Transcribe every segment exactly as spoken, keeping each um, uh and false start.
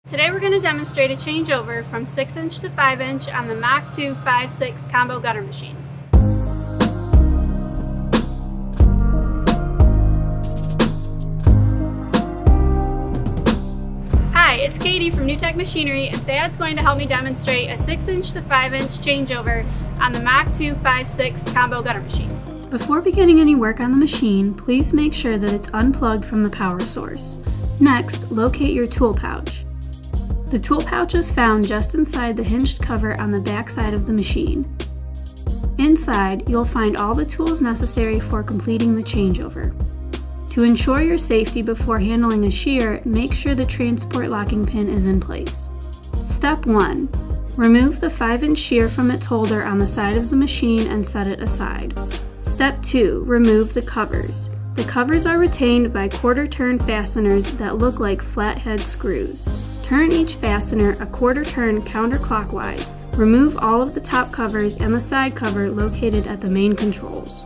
Today we're going to demonstrate a changeover from six inch to five inch on the Mach two five six combo gutter machine. Hi, it's Katie from New Tech Machinery, and Thad's going to help me demonstrate a six inch to five inch changeover on the Mach two five six combo gutter machine. Before beginning any work on the machine, please make sure that it's unplugged from the power source. Next, locate your tool pouch. The tool pouch is found just inside the hinged cover on the back side of the machine. Inside, you'll find all the tools necessary for completing the changeover. To ensure your safety before handling a shear, make sure the transport locking pin is in place. Step one. Remove the five inch shear from its holder on the side of the machine and set it aside. Step two. Remove the covers. The covers are retained by quarter turn fasteners that look like flathead screws. Turn each fastener a quarter turn counterclockwise. Remove all of the top covers and the side cover located at the main controls.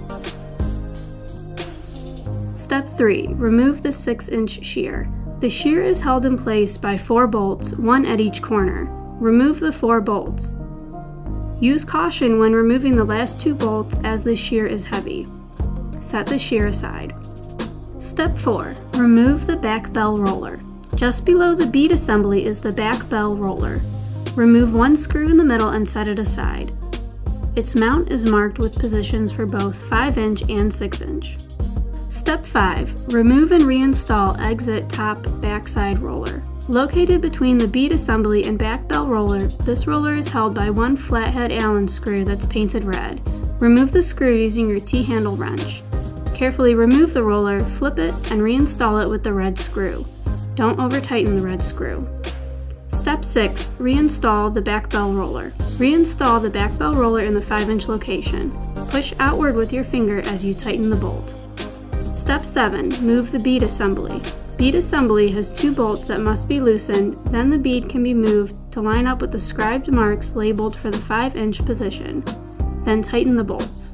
Step three. Remove the six inch shear. The shear is held in place by four bolts, one at each corner. Remove the four bolts. Use caution when removing the last two bolts as the shear is heavy. Set the shear aside. Step four. Remove the back bell roller. Just below the bead assembly is the back bell roller. Remove one screw in the middle and set it aside. Its mount is marked with positions for both five inch and six inch. Step five. Remove and reinstall exit top backside roller. Located between the bead assembly and back bell roller, this roller is held by one flathead Allen screw that's painted red. Remove the screw using your T-handle wrench. Carefully remove the roller, flip it, and reinstall it with the red screw. Don't over-tighten the red screw. Step six. Reinstall the back bell roller. Reinstall the back bell roller in the five inch location. Push outward with your finger as you tighten the bolt. Step seven. Move the bead assembly. Bead assembly has two bolts that must be loosened, then the bead can be moved to line up with the scribed marks labeled for the five inch position. Then tighten the bolts.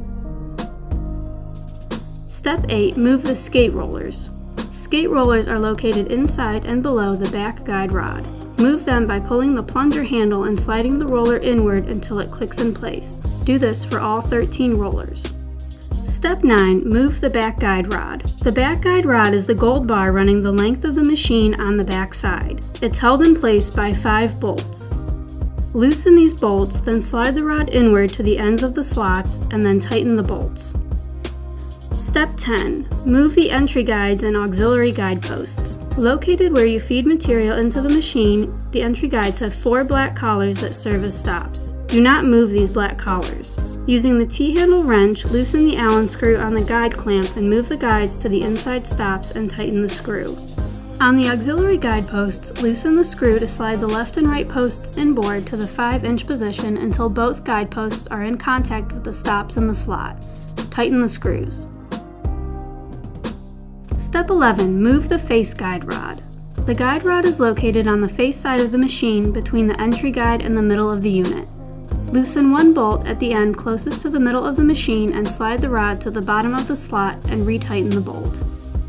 Step eight. Move the skate rollers. Skate rollers are located inside and below the back guide rod. Move them by pulling the plunger handle and sliding the roller inward until it clicks in place. Do this for all thirteen rollers. Step nine. Move the back guide rod. The back guide rod is the gold bar running the length of the machine on the back side. It's held in place by five bolts. Loosen these bolts, then slide the rod inward to the ends of the slots and then tighten the bolts. Step ten. Move the entry guides and auxiliary guide posts. Located where you feed material into the machine, the entry guides have four black collars that serve as stops. Do not move these black collars. Using the T-handle wrench, loosen the Allen screw on the guide clamp and move the guides to the inside stops and tighten the screw. On the auxiliary guide posts, loosen the screw to slide the left and right posts inboard to the five inch position until both guide posts are in contact with the stops in the slot. Tighten the screws. Step eleven. Move the face guide rod. The guide rod is located on the face side of the machine between the entry guide and the middle of the unit. Loosen one bolt at the end closest to the middle of the machine and slide the rod to the bottom of the slot and retighten the bolt.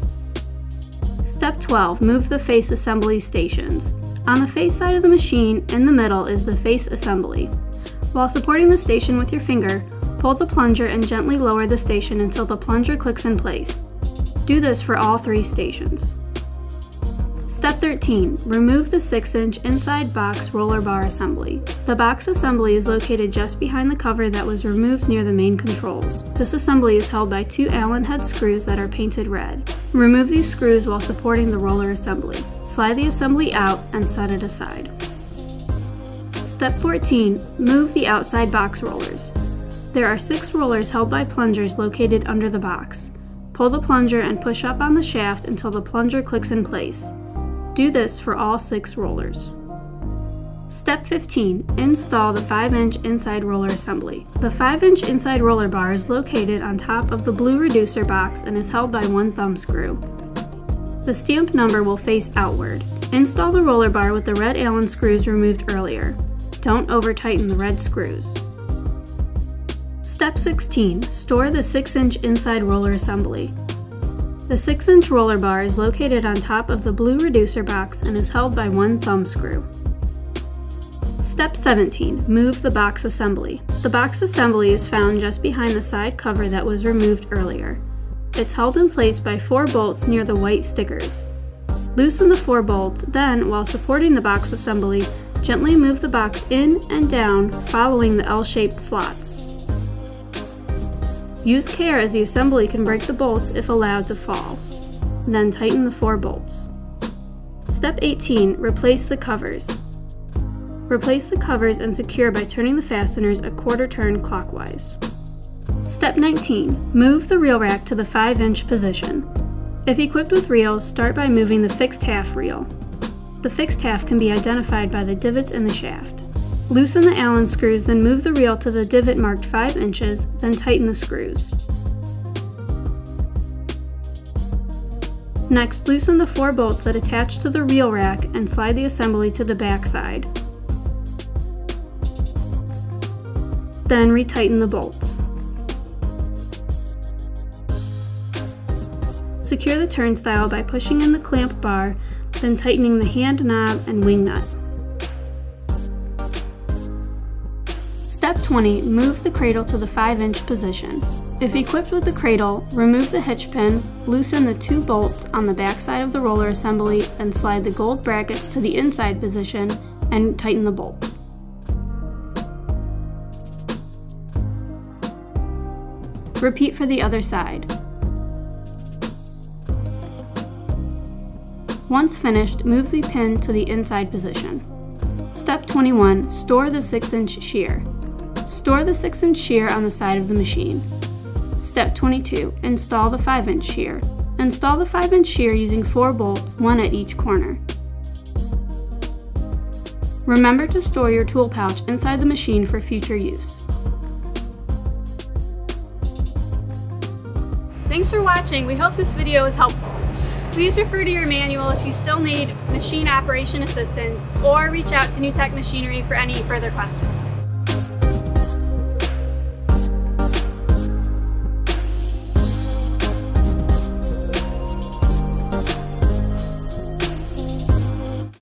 Step twelve. Move the face assembly stations. On the face side of the machine, in the middle, is the face assembly. While supporting the station with your finger, pull the plunger and gently lower the station until the plunger clicks in place. Do this for all three stations. Step thirteen. Remove the six inch inside box roller bar assembly. The box assembly is located just behind the cover that was removed near the main controls. This assembly is held by two Allen head screws that are painted red. Remove these screws while supporting the roller assembly. Slide the assembly out and set it aside. Step fourteen. Move the outside box rollers. There are six rollers held by plungers located under the box. Pull the plunger and push up on the shaft until the plunger clicks in place. Do this for all six rollers. Step fifteen. Install the five inch inside roller assembly. The five inch inside roller bar is located on top of the blue reducer box and is held by one thumb screw. The stamp number will face outward. Install the roller bar with the red Allen screws removed earlier. Don't over-tighten the red screws. Step sixteen. Store the six inch inside roller assembly. The six inch roller bar is located on top of the blue reducer box and is held by one thumb screw. Step seventeen. Move the box assembly. The box assembly is found just behind the side cover that was removed earlier. It's held in place by four bolts near the white stickers. Loosen the four bolts, then, while supporting the box assembly, gently move the box in and down following the L-shaped slots. Use care as the assembly can break the bolts if allowed to fall. Then tighten the four bolts. Step eighteen. Replace the covers. Replace the covers and secure by turning the fasteners a quarter turn clockwise. Step nineteen. Move the reel rack to the five inch position. If equipped with reels, start by moving the fixed half reel. The fixed half can be identified by the divots in the shaft. Loosen the Allen screws, then move the reel to the divot marked five inches, then tighten the screws. Next, loosen the four bolts that attach to the reel rack and slide the assembly to the back side. Then retighten the bolts. Secure the turnstile by pushing in the clamp bar, then tightening the hand knob and wing nut. Step twenty. Move the cradle to the five inch position. If equipped with the cradle, remove the hitch pin, loosen the two bolts on the back side of the roller assembly, and slide the gold brackets to the inside position and tighten the bolts. Repeat for the other side. Once finished, move the pin to the inside position. Step twenty-one. Store the six inch shear. Store the six inch shear on the side of the machine. Step twenty-two. Install the five inch shear. Install the five inch shear using four bolts, one at each corner. Remember to store your tool pouch inside the machine for future use. Thanks for watching. We hope this video was helpful. Please refer to your manual if you still need machine operation assistance, or reach out to New Tech Machinery for any further questions.